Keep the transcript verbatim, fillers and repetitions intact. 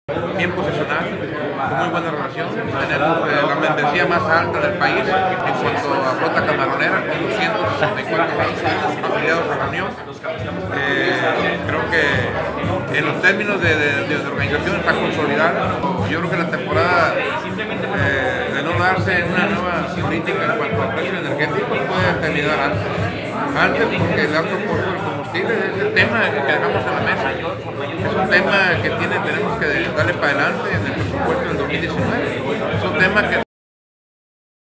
Bien posicionado, con muy buena relación. Tenemos eh, la membresía más alta del país en cuanto a flota camaronera, con doscientos sesenta y cuatro afiliados a la Unión. Eh, creo que en los términos de, de, de organización está consolidada. Yo creo que la temporada eh, de no darse una nueva política en cuanto a precio energético puede terminar antes. Antes, porque el alto costo del combustible es el tema que dejamos en la mesa. Es un tema que tiene, tenemos que darle para adelante en el presupuesto del dos mil diecinueve. Es un tema que